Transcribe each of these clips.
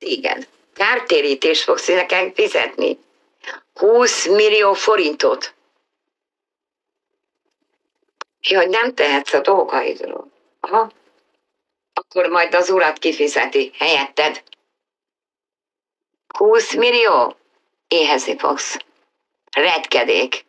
Igen. Kártérítést fogsz nekem fizetni. 20 millió forintot. Jaj, nem tehetsz a dolgaidról. Aha. Akkor majd az urat kifizeti helyetted. 20 millió? Éhezni fogsz. Retkedék.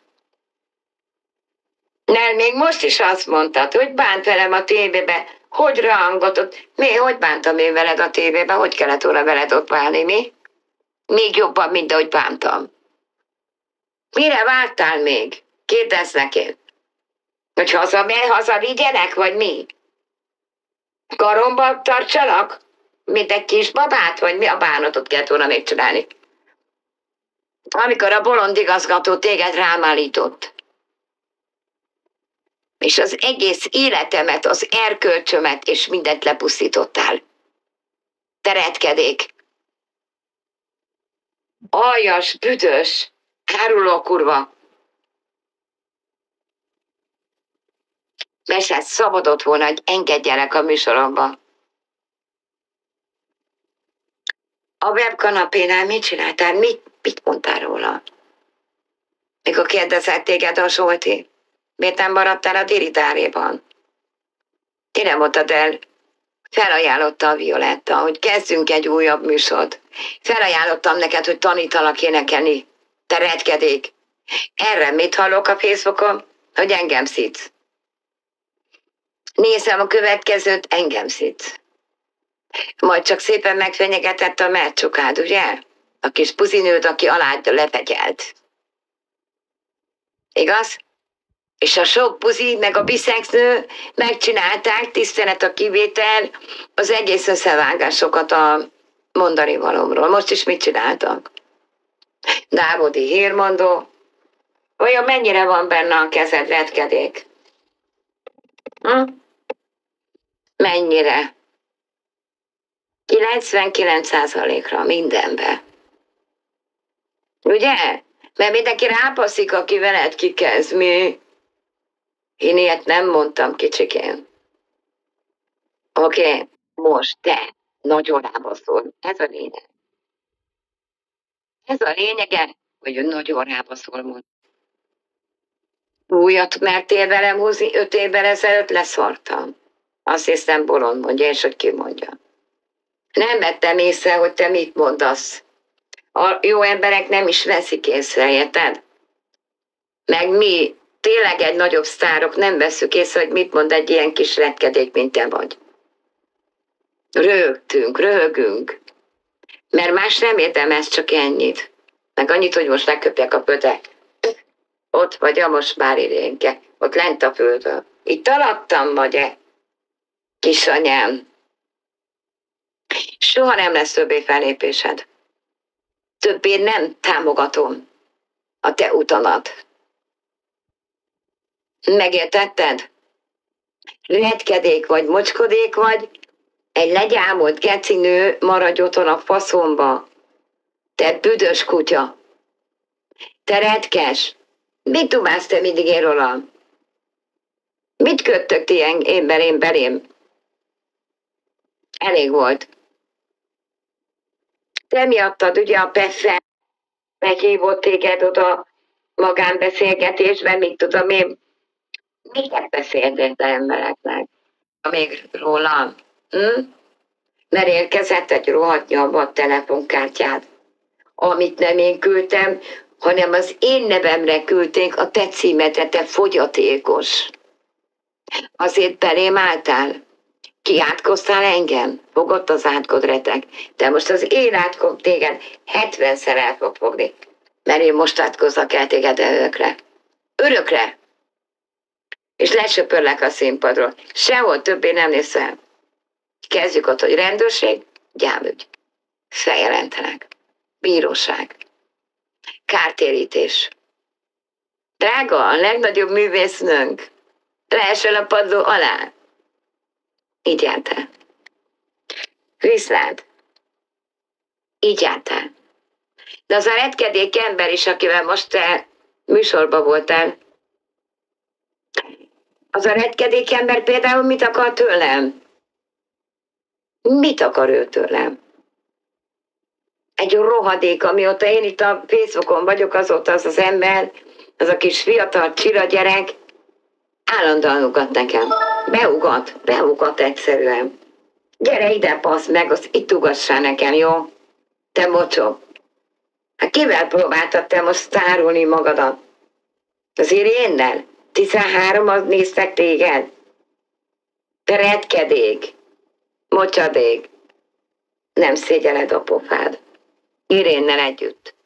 Nem, még most is azt mondtad, hogy bánt velem a tévébe, hogy rangatott. Hogy bántam én veled a tévébe, hogy kellett volna veled ott bánni, mi? Még jobban, mint ahogy bántam. Mire vártál még? Kérdeznek én. Hogy hazavigyenek, vagy mi? Karomba tartsalak? Mint egy kis babát, vagy mi a bánatot kellett volna még csinálni? Amikor a bolond igazgató téged rám állított. És az egész életemet, az erkölcsömet és mindent lepusztítottál. Te retkedék. Aljas, büdös, áruló kurva. Mesed szabadott volna, hogy engedjelek a műsoromba. A webkanapénál mit csináltál? Mit mondtál róla? Mikor kérdezett téged a Zsolti? Miért nem maradtál a diridáréban? Ti nem mondtad el. Felajánlotta a Violetta, hogy kezdjünk egy újabb műsort. Felajánlottam neked, hogy tanítalak énekelni. Te retkedék. Erre mit hallok a Facebookon? Hogy engem szidsz. Nézem a következőt, engem szidsz. Majd csak szépen megfenyegetett a mercsukád, ugye? A kis puzinőd, aki alá lefegyelt. Igaz? És a sok buzi, meg a biszexnő megcsinálták, tisztelet a kivétel, az egész összevágásokat a mondani valomról. Most is mit csináltak? Dávodi hírmondó. Vajon mennyire van benne a kezed, retkedék? Mennyire? 99%-ra mindenbe. Ugye? Mert mindenki rápaszik, aki veled kikezd, mi? Én ilyet nem mondtam, kicsikén. Oké, most te nagyon rábaszol. Ez a lényeg. Ez a lényege, hogy nagyon rábaszol most. Újat mertél velem húzni, 5 évvel ezelőtt leszartam. Azt hiszem bolond mondja, és hogy ki mondja. Nem vettem észre, hogy te mit mondasz. A jó emberek nem is veszik észre, érted? Meg mi, tényleg egy nagyobb sztárok, nem veszük észre, hogy mit mond egy ilyen kis retkedék, mint te vagy. Röhögünk. Mert más nem érdemes, csak ennyit. Meg annyit, hogy most leköpjek a pötek. Ott vagy a mosbári rénke, ott lent a földön. Itt alattam vagy-e? Kisanyám. Soha nem lesz többé fellépésed. Többé nem támogatom a te utamat. Megértetted? Retkedék vagy, mocskodék vagy, egy legyámolt gecinő maradj otthon a faszomba. Te büdös kutya. Te retkes. Mit dumálsz te mindig én rólam? Mit köttök ti én belém? Elég volt. Te miattad ugye a Peffe meghívott téged oda magánbeszélgetésben, mit tudom én. Miket beszéltél te embereknek? Még rólam? Mert érkezett egy rohadt nyomvat telefonkártyád, amit nem én küldtem, hanem az én nevemre küldték a te címedre, te fogyatékos. Azért belém álltál? Kiátkoztál engem? Fogott az átkodretek. De most az én átkod téged 70-szer el fog fogni. Mert én most átkozzak el téged örökre. Örökre! És lesöpörlek a színpadról. Sehol többé nem nézem. Kezdjük ott, hogy rendőrség, gyámügy. Feljelentenek. Bíróság. Kártérítés. Drága, a legnagyobb művésznőnk. Leesel a padló alá. Így jártál. Viszlát. Így jártál. De az a retkedék ember is, akivel most te műsorban voltál, az a retkedék ember például mit akar tőlem? Mit akar ő tőlem? egy rohadék, amióta én itt a Facebookon vagyok, azóta az ember, az a kis fiatal csira gyerek, állandóan ugat nekem. Beugat egyszerűen. Gyere ide, passz meg, azt itt ugassál nekem, jó? Te mocsok. Hát kivel próbáltad te most sztárulni magadat? Az Irénnel? 13-az néztek téged? Te retkedék, mocsadék. Nem szégyeled a pofád. Irénnel együtt.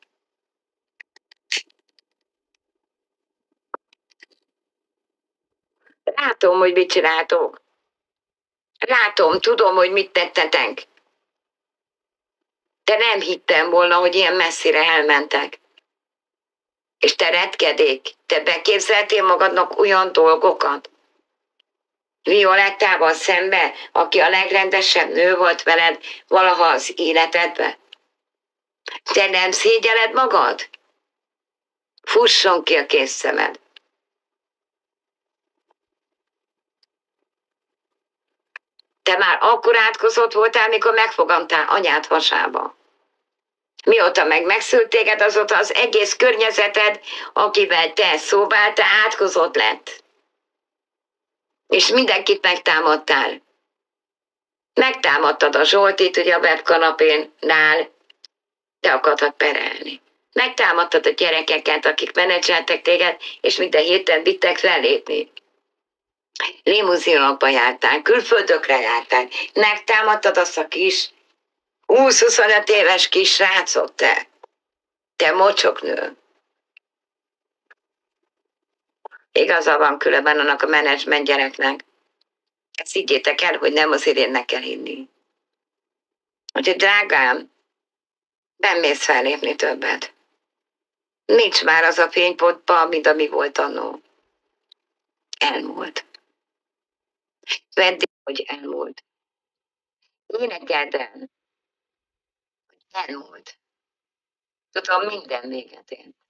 Látom, hogy mit csináltok. Látom, tudom, hogy mit tettetek. De nem hittem volna, hogy ilyen messzire elmentek. És te retkedék, te beképzeltél magadnak olyan dolgokat? Violettával szembe, aki a legrendesebb nő volt veled valaha az életedben? Te nem szégyeled magad? Fusson ki a kész szemed. Te már akkor átkozott voltál, mikor megfogamtál anyád hasába. Mióta megszült téged, azóta az egész környezeted, akivel te szóval, te átkozott lett. És mindenkit megtámadtál. Megtámadtad a Zsoltit, ugye a webkanapénál, te akartad perelni. Megtámadtad a gyerekeket, akik menedzseltek téged, és minden héten vittek fellépni. Limuzinokba jártál, külföldökre jártál. Megtámadtad azt a kis 20-25 éves kis srácot, te. Te mocsoknő. Igaza van különben annak a menedzsment gyereknek. Ezt higgyétek el, hogy nem az Irénnek kell hinni. Úgyhogy drágám, nem mész fellépni többet. Nincs már az a fénypontban, mint ami volt annó. Elmúlt. Vedd, hogy elmúlt. Énekeld el, hogy elmúlt. Tudom, minden véget ért.